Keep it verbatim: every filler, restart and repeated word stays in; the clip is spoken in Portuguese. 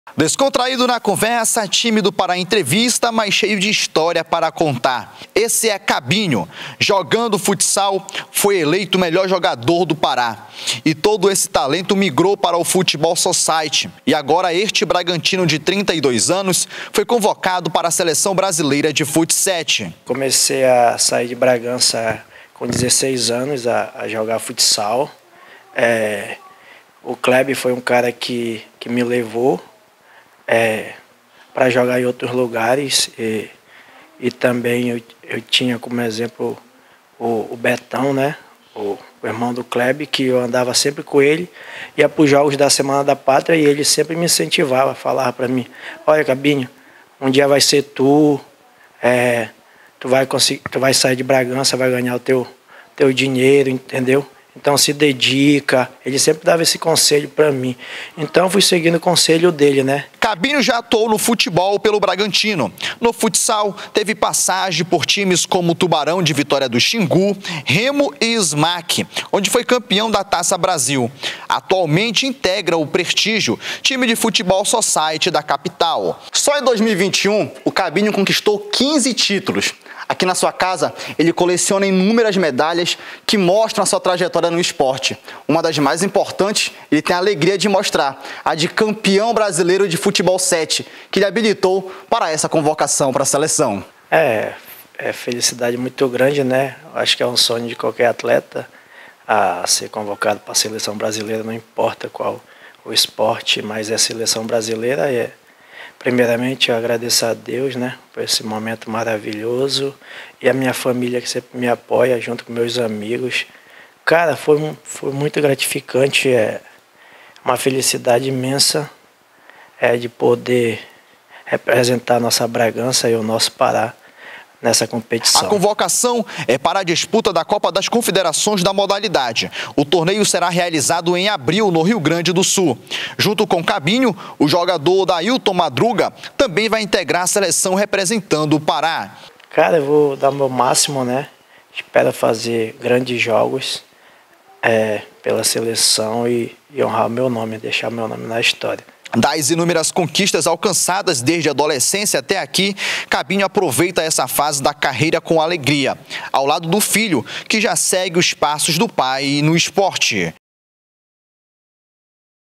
Descontraído na conversa, tímido para a entrevista, mas cheio de história para contar. Esse é Cabinho. Jogando futsal, foi eleito o melhor jogador do Pará. E todo esse talento migrou para o Futebol Society. E agora este Bragantino de trinta e dois anos foi convocado para a Seleção Brasileira de Futsal. Comecei a sair de Bragança com dezesseis anos a, a jogar futsal. É, o Kleber foi um cara que, que me levou É, para jogar em outros lugares e, e também eu, eu tinha como exemplo o, o Betão, né? O, o irmão do Kleber, que eu andava sempre com ele, ia para os jogos da Semana da Pátria e ele sempre me incentivava, falava para mim: olha, Cabinho, um dia vai ser tu, é, tu, vai conseguir, tu vai sair de Bragança, vai ganhar o teu, teu dinheiro, entendeu? Então se dedica, ele sempre dava esse conselho para mim. Então fui seguindo o conselho dele, né? Cabinho já atuou no futebol pelo Bragantino. No futsal, teve passagem por times como Tubarão de Vitória do Xingu, Remo e Smack, onde foi campeão da Taça Brasil. Atualmente integra o Prestígio, time de futebol society da capital. Só em dois mil e vinte e um, o Cabinho conquistou quinze títulos. Aqui na sua casa, ele coleciona inúmeras medalhas que mostram a sua trajetória no esporte. Uma das mais importantes, ele tem a alegria de mostrar, a de campeão brasileiro de futebol sete, que lhe habilitou para essa convocação para a seleção. É, é felicidade muito grande, né? Acho que é um sonho de qualquer atleta a ser convocado para a seleção brasileira, não importa qual o esporte, mas a seleção brasileira é... Primeiramente, eu agradeço a Deus, né, por esse momento maravilhoso e a minha família que sempre me apoia, junto com meus amigos. Cara, foi, foi muito gratificante, é uma felicidade imensa é, de poder representar a nossa Bragança e o nosso Pará nessa competição. A convocação é para a disputa da Copa das Confederações da modalidade. O torneio será realizado em abril no Rio Grande do Sul. Junto com Cabinho, o jogador Dailton Madruga também vai integrar a seleção representando o Pará. Cara, eu vou dar o meu máximo, né? Espero fazer grandes jogos é, pela seleção e, e honrar o meu nome, deixar meu nome na história. Das inúmeras conquistas alcançadas desde a adolescência até aqui, Cabinho aproveita essa fase da carreira com alegria, ao lado do filho, que já segue os passos do pai no esporte.